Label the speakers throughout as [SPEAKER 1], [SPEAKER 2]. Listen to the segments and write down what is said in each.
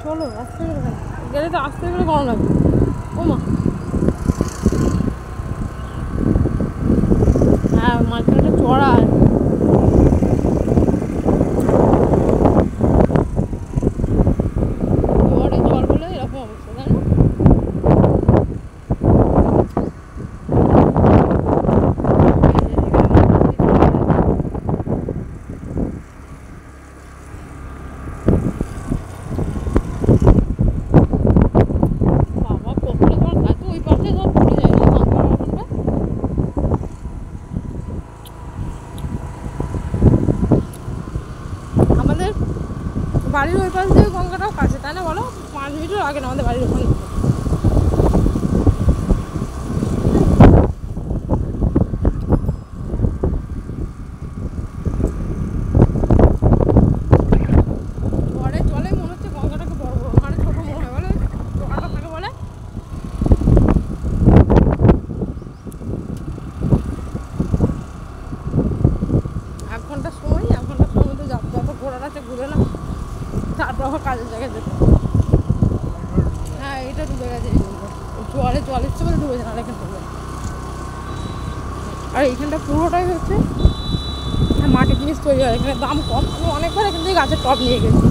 [SPEAKER 1] চলো আস্তে করে গেলে তো আস্তে করে গরম লাগবে। ও মা, হ্যাঁ মাঝখানটা চড়া। জলে জল বলে এরকম অবস্থা, তাই না? বাড়ির ওই পাশ থেকে গঙ্গাটাও কাছে, তাই না বলো? 5 মিনিটও লাগে না আমাদের বাড়ির ওখানে। ঘরে চলে মনে হচ্ছে গঙ্গাটাকে বড় বড়, মানে ছোটো মনে হয় বলে টোকাটা থাকে বলে। এক ঘন্টার সময় মধ্যে যত ঘোরার আছে ঘুরে না, তারপর আমার কাজের জায়গায় যেতে। হ্যাঁ এটা ডুবে গেছে, জল এসছে বলে ডুবেছে, না এখানে ডুবে। আর এইখানটা পুরোটাই হচ্ছে মাটির জিনিস তৈরি হয়, এখানে দাম কম। আমি অনেকবার এখান থেকে গাছের টব নিয়ে গেছি,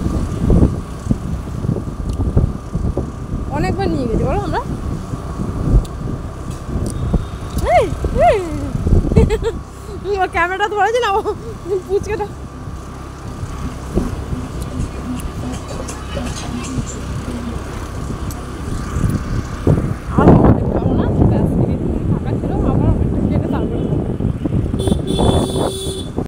[SPEAKER 1] অনেকবার নিয়ে গেছি বলো আমরা। ক্যামেরাটা ধরেছি না পুচকেটা।